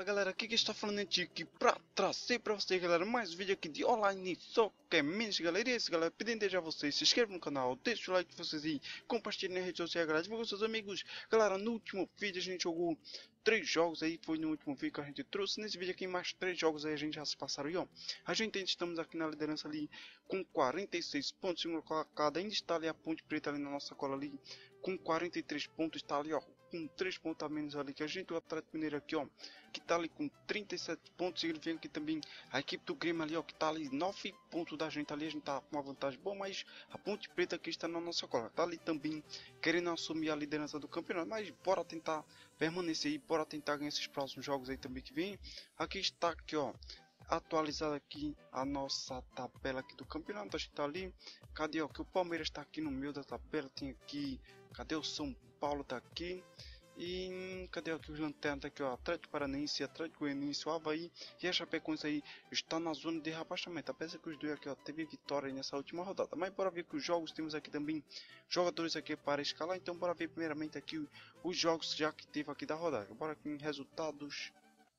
galera, aqui que está falando é Tiki pra trazer pra vocês, galera, mais um vídeo aqui de online soccer menos, galera. E esse, galera, pedindo desde a vocês, se inscrevam no canal, deixa o like de vocês e compartilhem nas redes sociais, galera, divulguem com seus amigos. Galera, no último vídeo a gente jogou 3 jogos aí, foi no último vídeo que a gente trouxe. Nesse vídeo aqui mais 3 jogos aí a gente já se passaram aí, ó. A gente ainda estamos aqui na liderança ali com 46 pontos, segundo colocado, ainda está ali a Ponte Preta ali na nossa cola ali com 43 pontos, está ali, ó, com 3 pontos a menos ali que a gente. O Atlético Mineiro aqui, ó, que tá ali com 37 pontos, significa que também a equipe do Grêmio ali, ó, que tá ali 9 pontos da gente ali, a gente tá com uma vantagem boa, mas a Ponte Preta aqui está na nossa cola, tá ali também querendo assumir a liderança do campeonato, mas bora tentar permanecer aí, bora tentar ganhar esses próximos jogos aí também que vem. Aqui está aqui, ó, atualizada aqui a nossa tabela aqui do campeonato. A gente tá ali, cadê, ó, que o Palmeiras está aqui no meio da tabela, tem aqui, cadê o São Paulo, tá aqui, e cadê aqui os lanternas, tá aqui, ó, Atlético Paranaense, Atlético Goianiense, o Avaí e a Chapecoense aí está na zona de rebaixamento, apesar que os dois aqui, ó, teve vitória aí nessa última rodada. Mas bora ver que os jogos, temos aqui também jogadores aqui para escalar, então bora ver primeiramente aqui os jogos já que teve aqui da rodada. Bora aqui em resultados.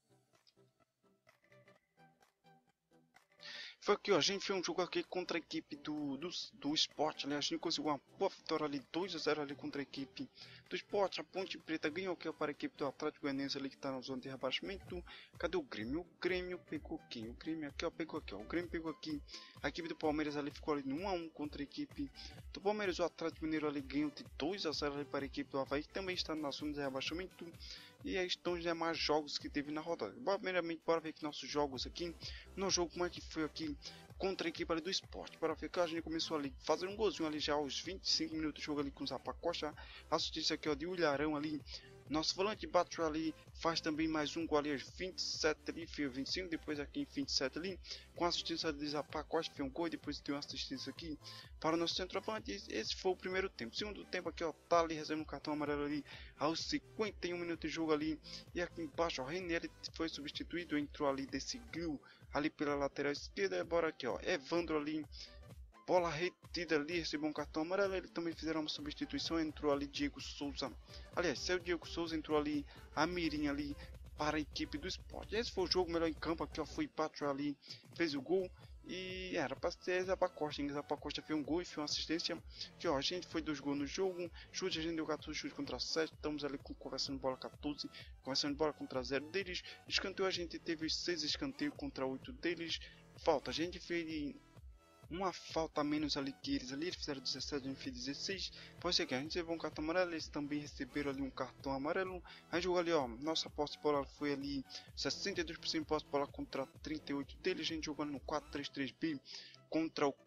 Foi aqui, ó, a gente fez um jogo aqui contra a equipe do Sport, ali, a gente conseguiu uma boa vitória ali, 2-0 ali contra a equipe do Sport. A Ponte Preta ganhou aqui para a equipe do Atlético Goianiense ali, que está na zona de rebaixamento. Cadê o Grêmio? O Grêmio pegou quem? O Grêmio aqui, ó, pegou aqui, ó, o Grêmio pegou aqui. A equipe do Palmeiras ali ficou ali no 1-1 contra a equipe do Palmeiras. O Atlético Mineiro ali ganhou de 2-0 ali para a equipe do Avaí, que também está na zona de rebaixamento. E aí estão os demais jogos que teve na rodada. Primeiramente, bora ver aqui nossos jogos aqui. No jogo, como é que foi aqui contra a equipe ali do Sport. Para ficar, a gente começou ali fazer um golzinho ali já aos 25 minutos de jogo ali com o Zapa Costa. Assistência aqui, ó, de Ulharão ali. Nosso volante bateu ali, faz também mais um gol ali aos 27 ali, fez 25, depois aqui em 27 ali, com assistência de Zapa Costa, fez um gol e depois tem uma assistência aqui para o nosso centroavante. Esse foi o primeiro tempo. Segundo tempo aqui, ó, tá ali recebendo um cartão amarelo ali aos 51 minutos de jogo ali. E aqui embaixo, ó, René foi substituído, entrou ali, decidiu ali pela lateral esquerda. Bora aqui, ó, Evandro ali, bola retida ali, recebeu um cartão amarelo. Ele também fizeram uma substituição, entrou ali Diego Souza. Aliás, saiu Diego Souza, entrou ali a Mirim ali para a equipe do Sport. Esse foi o jogo, melhor em campo aqui, ó, foi Pátrio ali, fez o gol. E era para ser Zapa Costa, Zapa Costa fez um gol e fez uma assistência. Que, ó, a gente foi 2 gols no jogo. Chute, a gente deu 14 chutes contra 7. Estamos ali conversando bola 14, conversando bola contra 0 deles. Escanteio, a gente teve 6 escanteios contra 8 deles. Falta, a gente fez uma falta a menos ali que eles ali, eles fizeram 17, a gente fez 16. Pode ser que a gente recebeu um cartão amarelo, eles também receberam ali um cartão amarelo. A gente jogou ali, ó, nossa posse de bola foi ali 62% de posse de bola contra 38 deles. A gente jogando no 4-3-3B contra o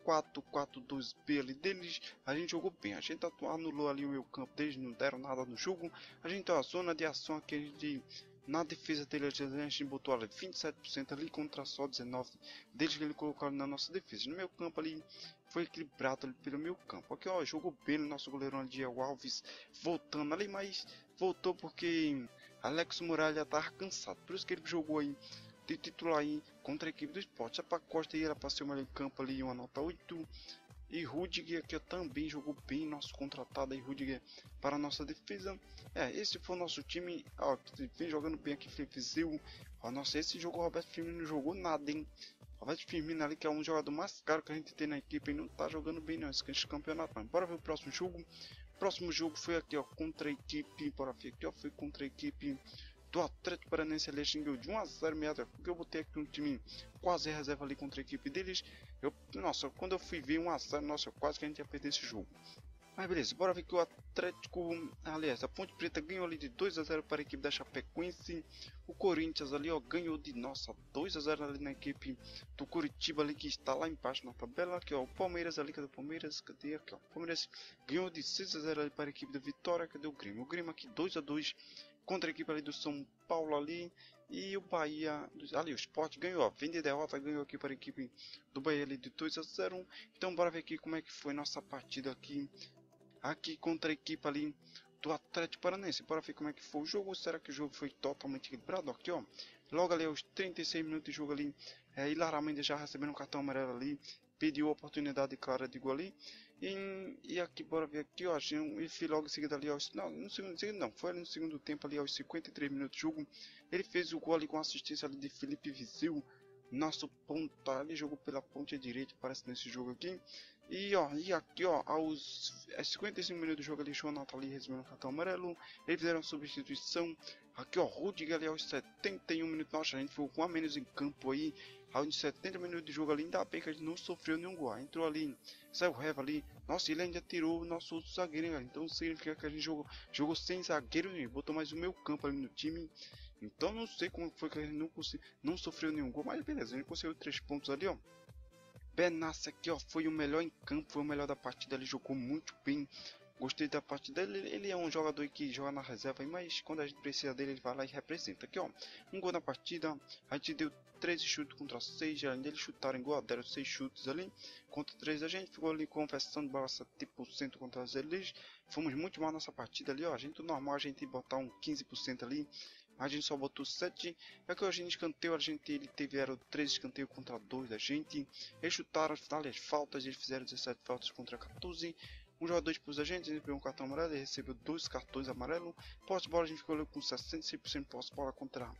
4-4-2B ali deles. A gente jogou bem, a gente anulou ali o meio campo deles, não deram nada no jogo. A gente, ó, a zona de ação aqui, a gente, na defesa dele, a gente botou ali 27% ali contra só 19% deles que ele colocou ali na nossa defesa. No meu campo ali foi equilibrado ali pelo meu campo. Aqui, ó, jogou bem o nosso goleirão ali, Diego Alves, voltando ali, mas voltou porque Alex Muralha estava cansado. Por isso que ele jogou aí de titular aí contra a equipe do Sport. Zapa Costa aí era para ser o melhor em campo ali, uma nota 8. E Rudiger aqui também jogou bem, nosso contratado aí, Rudiger, para a nossa defesa. Esse foi o nosso time, ó, que vem jogando bem aqui, Felipe Zil. Ó, nossa, esse jogo o Roberto Firmino não jogou nada, hein. Roberto Firmino ali, que é um jogador mais caro que a gente tem na equipe, e não tá jogando bem não, esse campeonato. Mas bora ver o próximo jogo. O próximo jogo foi aqui, ó, contra a equipe, bora ver aqui, ó, foi contra a equipe do Atlético Paranaense ali, xingou de 1-0 meado, porque eu botei aqui um time quase reserva ali contra a equipe deles. Nossa, quando eu fui ver 1-0, nossa, quase que a gente ia perder esse jogo. Mas beleza, bora ver que o Atlético, aliás, a Ponte Preta ganhou ali de 2-0 para a equipe da Chapecoense. O Corinthians ali, ó, ganhou de, nossa, 2-0 ali na equipe do Curitiba ali, que está lá embaixo na tabela. Aqui, ó, o Palmeiras ali, cadê o Palmeiras? Cadê aqui, ó, o Palmeiras ganhou de 6-0 ali para a equipe da Vitória. Cadê o Grêmio? O Grêmio aqui 2-2 contra a equipe ali do São Paulo ali. E o Bahia, ali o Sport ganhou, ó, vem de derrota, ganhou aqui para a equipe do Bahia ali de 2-0. Então bora ver aqui como é que foi nossa partida aqui contra a equipe ali do Atlético Paranaense. Bora ver como é que foi o jogo. Será que o jogo foi totalmente equilibrado? Aqui, ó, logo ali aos 36 minutos de jogo ali, Hilário Mendes já recebendo um cartão amarelo ali, pediu a oportunidade clara de gol ali. E aqui, bora ver aqui, ó, ele fez logo em seguida ali, não, no segundo, não, foi ali no segundo tempo ali, aos 53 minutos de jogo, ele fez o gol ali com assistência ali de Felipe Viseu, nosso ponta, ele jogou pela ponta direita, parece nesse jogo aqui, e aqui, ó, aos 55 minutos de jogo ali, Jonathan ali recebendo o cartão amarelo, eles fizeram substituição, aqui, ó, Rudiger ali aos 71 minutos, nossa, a gente ficou com a menos em campo aí, aos 70 minutos de jogo ali, ainda bem que a gente não sofreu nenhum gol, entrou ali, saiu o Reva ali, nossa, ele ainda tirou o nosso outro zagueiro, hein, então significa que a gente jogou sem zagueiro nenhum, botou mais o meu campo ali no time, então não sei como foi que a gente não sofreu nenhum gol, mas beleza, a gente conseguiu 3 pontos ali, ó. Benassi aqui, ó, foi o melhor em campo, foi o melhor da partida, ele jogou muito bem, gostei da partida dele, ele é um jogador que joga na reserva, mas quando a gente precisa dele, ele vai lá e representa. Aqui, ó, um gol na partida, a gente deu 13 chutes contra 6, além dele chutaram igual, deram 6 chutes ali, contra 3 a gente ficou ali conversando bola 70% contra eles, fomos muito mal nessa partida ali, ó, a gente normal a gente botar um 15% ali, a gente só botou 7, é que a gente escanteio, ele teve 13 escanteios contra 2 da gente, eles chutaram as faltas, eles fizeram 17 faltas contra 14, um jogador expulso a gente pegou um cartão amarelo, ele recebeu 2 cartões amarelos, posse de bola a gente ficou com 66% de posse de bola contra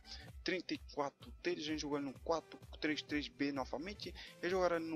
34 deles, a gente jogou no 4-3-3B novamente, eles jogaram no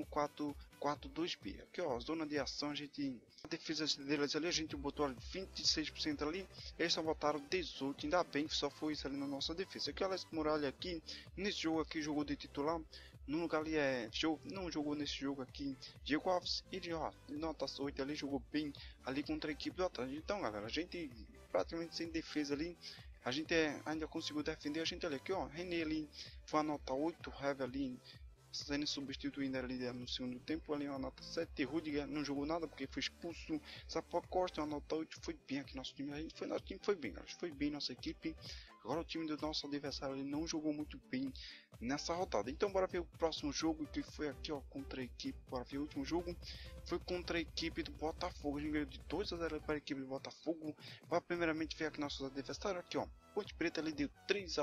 4-4-2B, aqui ó, zona de ação, a defesa deles ali, a gente botou 26% ali, eles só botaram 18, ainda bem que só foi isso ali na nossa defesa, aqui o Alex Muralha aqui, nesse jogo aqui, jogou de titular, no lugar ali não jogou nesse jogo aqui Diego Alves, ele ó, nota 8 ali, jogou bem ali contra a equipe do Atlântico. Então galera, a gente praticamente sem defesa ali, a gente ainda conseguiu defender, a gente ali aqui ó, René ali foi a nota 8, Heavy ali sendo substituído ali no segundo tempo, ali uma nota 7, Rudiger não jogou nada porque foi expulso, Sapó Costa uma nota 8, foi bem aqui nosso time, nosso time foi bem, galera, foi bem nossa equipe. Agora o time do nosso adversário ele não jogou muito bem nessa rodada. Então bora ver o próximo jogo, que foi aqui ó, contra a equipe, bora ver o último jogo, foi contra a equipe do Botafogo, a gente ganhou de 2-0 para a equipe do Botafogo. Para primeiramente ver aqui nossos adversários, aqui ó, Ponte Preta ali deu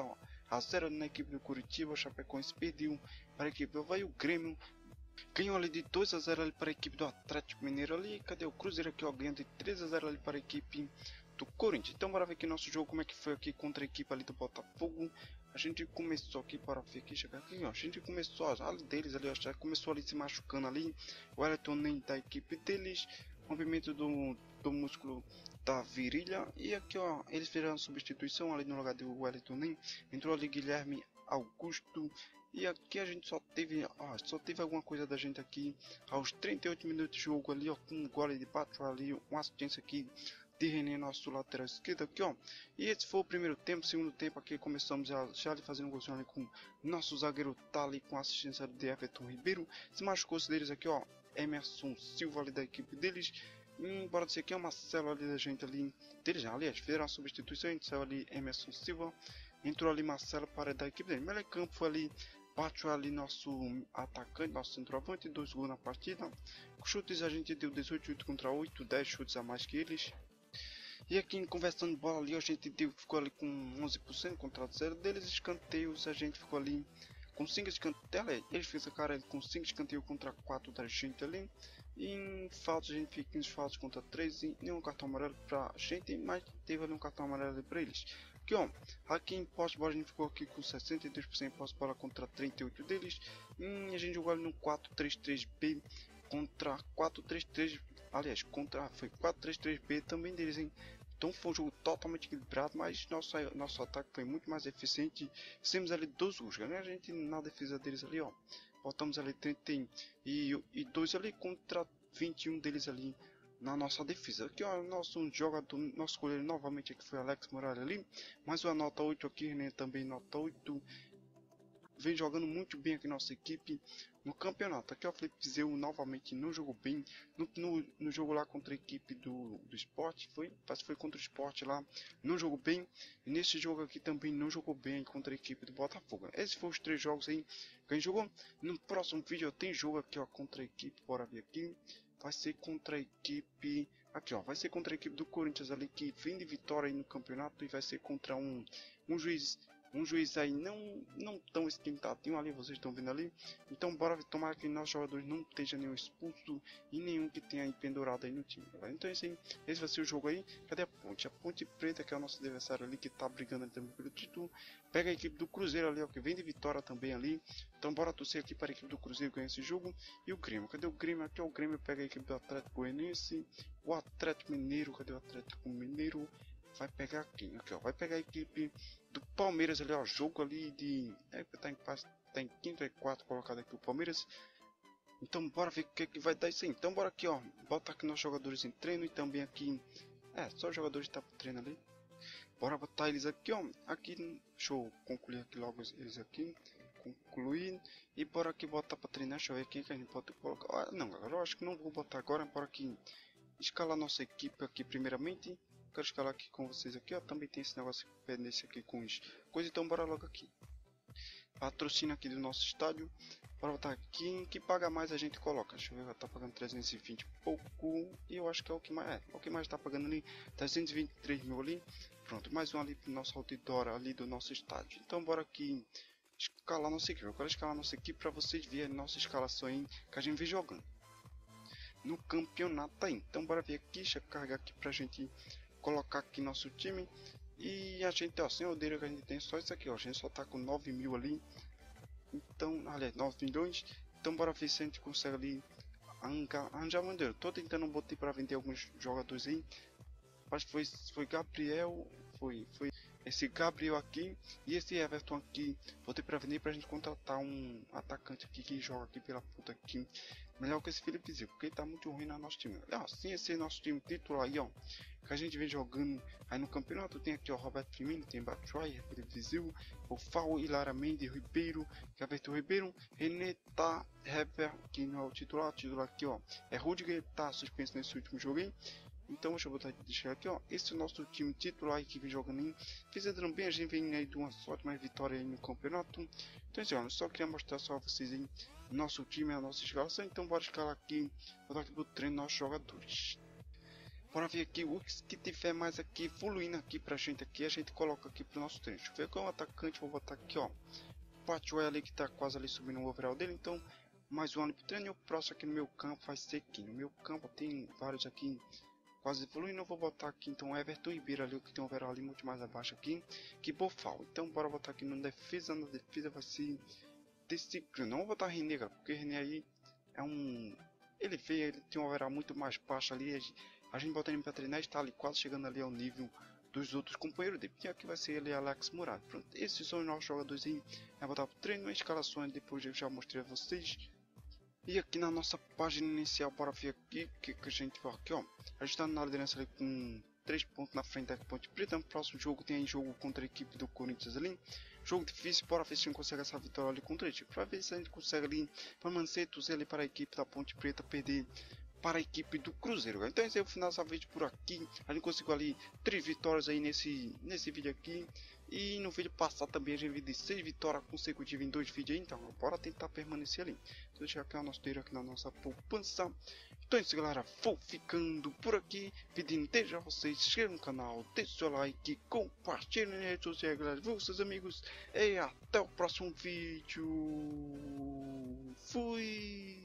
3-0 na equipe do Curitiba, o Chapecoense perdeu para a equipe do Avaí, o Grêmio ganhou ali de 2-0 ali para a equipe do Atlético Mineiro ali, cadê o Cruzeiro aqui ó, ganhando de 3-0 ali para a equipe do Corinthians. Então bora ver aqui nosso jogo, como é que foi aqui contra a equipe ali do Botafogo. A gente começou aqui, para ver aqui, chegar aqui ó, a gente começou, ali deles ali, ó, já começou ali se machucando ali, o Elton nem da equipe deles, rompimento do músculo da virilha, e aqui ó, eles fizeram substituição ali no lugar do Wellington nem, entrou ali Guilherme Augusto, e aqui a gente só teve alguma coisa da gente aqui aos 38 minutos de jogo ali, ó, com um gole de Pátria ali, uma assistência aqui de René, nosso lateral esquerdo aqui, ó. E esse foi o primeiro tempo. Segundo tempo aqui começamos já ali fazendo um golzinho ali com nosso zagueiro tá ali com a assistência de Everton Ribeiro. Se machucou deles aqui, ó, Emerson Silva ali da equipe deles. Bora dizer que é uma célula ali da gente ali deles, aliás, fizeram a substituição, a gente saiu ali Emerson Silva, entrou ali Marcelo para da equipe dele. Melhor campo foi ali Pátio ali, nosso atacante, nosso centroavante, 2 gols na partida. Chutes a gente deu 18 contra 8, 10 chutes a mais que eles. E aqui conversando bola ali, a gente ficou ali com 11% contra 0 deles, escanteios, a gente ficou ali com 5 escanteios, eles ficaram com 5 escanteios contra 4 da gente ali. E em faltas a gente fica 15 faltas contra 3 e nenhum cartão amarelo pra gente, mas teve ali um cartão amarelo para eles. Aqui ó, aqui em posse de bola a gente ficou aqui com 62% de posse de bola contra 38 deles. E a gente jogou ali no 4-3-3B contra 4-3-3, aliás, foi 4-3-3B também deles, hein? Então foi um jogo totalmente equilibrado, mas nosso ataque foi muito mais eficiente. Fizemos ali 2 gols, né? A gente na defesa deles ali, ó, botamos ali 32 ali contra 21 deles ali na nossa defesa. Aqui ó, nosso jogador, nosso goleiro novamente aqui foi Alex Muralha ali, mais uma nota 8 aqui, né? Também nota 8. Vem jogando muito bem aqui nossa equipe no campeonato. Aqui o Felipe Viseu novamente não jogou bem no jogo lá contra a equipe do Sport, parece que foi contra o Sport lá, não jogou bem, e nesse jogo aqui também não jogou bem contra a equipe do Botafogo. Esses foram os 3 jogos aí que a gente jogou. No próximo vídeo tem jogo aqui ó, contra a equipe, bora ver aqui, vai ser contra a equipe, aqui ó, vai ser contra a equipe do Corinthians ali, que vem de vitória aí no campeonato, e vai ser contra um juiz um juiz aí não tão esquentadinho ali, vocês estão vendo ali. Então bora tomar que nossos jogadores não esteja nenhum expulso e nenhum que tenha aí pendurado aí no time, galera. Então esse vai ser o jogo aí. Cadê a Ponte? A Ponte Preta, que é o nosso adversário ali, que tá brigando ali também pelo título. Pega a equipe do Cruzeiro ali, ó, que vem de vitória também ali. Então bora torcer aqui para a equipe do Cruzeiro ganhar esse jogo. E o Grêmio, cadê o Grêmio? Aqui é o Grêmio, pega a equipe do Atlético Goianiense. O Atlético Mineiro, cadê o Atlético Mineiro? Vai pegar aqui, ó, vai pegar a equipe do Palmeiras ali, ó, jogo ali de... tá em quinto e quarto colocado aqui o Palmeiras. Então bora ver o que vai dar isso aí. Então bora aqui, ó, bota aqui nossos jogadores em treino e também aqui... só os jogadores que tá pro treino ali. Bora botar eles aqui, ó, aqui, deixa eu concluir aqui logo eles aqui. Concluir e bora aqui botar pra treinar, deixa eu ver quem que a gente pode colocar. Não, galera, eu acho que não vou botar agora, bora aqui escalar nossa equipe aqui primeiramente. Quero escalar aqui com vocês aqui, ó. Também tem esse negócio pendência aqui com os coisas, então bora logo aqui. Patrocínio aqui do nosso estádio. Bora botar aqui, que paga mais a gente coloca. Deixa eu ver, tá pagando 320 e pouco. E eu acho que é o que mais o que mais tá pagando ali, 323 mil ali. Pronto, mais um ali pro nosso outdoor ali do nosso estádio. Então bora aqui escalar nossa equipe. Eu quero escalar nossa equipe para vocês verem nossa escalação aí que a gente vem jogando no campeonato aí. Então bora ver aqui, deixa eu carregar aqui pra gente colocar aqui nosso time. E a gente, ó, sem o dinheiro que a gente tem, só isso aqui, ó, a gente só tá com 9 mil ali. Então, aliás, 9 milhões. Então bora ver se a gente consegue ali arranjar bandeira. Tô tentando botar para vender alguns jogadores aí. Acho que foi Gabriel, foi esse Gabriel aqui e esse Everton aqui. Botei para vender pra gente contratar um atacante aqui que joga aqui pela puta aqui. Melhor que esse Felipe Zico, porque ele tá muito ruim no nosso time. Sim, esse é nosso time titular aí, ó. Que a gente vem jogando aí no campeonato. Tem aqui, ó, Roberto Firmino, tem Batshuayi, Felipe Zico, o Fal, Hilara Mendes, Ribeiro, Gaberto Ribeiro, René tá, Hever, que não é o titular aqui, ó. É Rudiger, tá suspenso nesse último jogo aí. Então deixa eu deixar aqui, ó. Esse é o nosso time titular aí que vem jogando aí. Fizeram bem, a gente vem aí de uma sorte, mais vitória aí no campeonato. Então assim, ó, eu só queria mostrar só a vocês aí nosso time, a nossa escalação. Então bora escalar aqui, botar aqui pro treino nossos jogadores. Bora ver aqui o que tiver mais aqui, fluindo aqui pra gente aqui, a gente coloca aqui pro nosso treino. Deixa eu ver qual é o atacante, vou botar aqui, ó. O Batshuayi ali que tá quase ali subindo o overall dele, então mais um ali pro treino. E o próximo aqui no meu campo vai ser aqui. No meu campo tem vários aqui quase evoluindo. Eu vou botar aqui então Everton Ribeiro ali, que tem um overall ali muito mais abaixo aqui, que Bofal. Então bora botar aqui na defesa vai ser desse, não vou botar René, porque René aí é um, ele tem um overall muito mais baixo ali, a gente bota ele pra treinar, está ali quase chegando ali ao nível dos outros companheiros dele, e aqui vai ser ele Alex Murad. Pronto, esses são os nossos jogadores aí, vai botar pro treino, escalações depois eu já mostrei a vocês. E aqui na nossa página inicial, bora ver aqui que a gente vai aqui, ó. A gente tá na liderança ali com 3 pontos na frente da Ponte Preta. No próximo jogo tem aí jogo contra a equipe do Corinthians ali. Jogo difícil, bora ver se a gente consegue essa vitória ali contra a equipe. Pra ver se a gente consegue ali permanecer, torcer ali para a equipe da Ponte Preta perder para a equipe do Cruzeiro. Então esse é o final dessa vídeo por aqui. A gente conseguiu ali 3 vitórias aí nesse vídeo aqui. E no vídeo passado também a gente viu de 6 vitórias consecutivas em 2 vídeos aí. Então bora tentar permanecer ali. Então deixa aqui o nosso dinheiro aqui na nossa poupança. Então é isso, galera, vou ficando por aqui, pedindo desde a vocês, se inscrevam no canal, deixe seu like, compartilhem nas redes sociais, galera, viu, seus amigos, e até o próximo vídeo. Fui!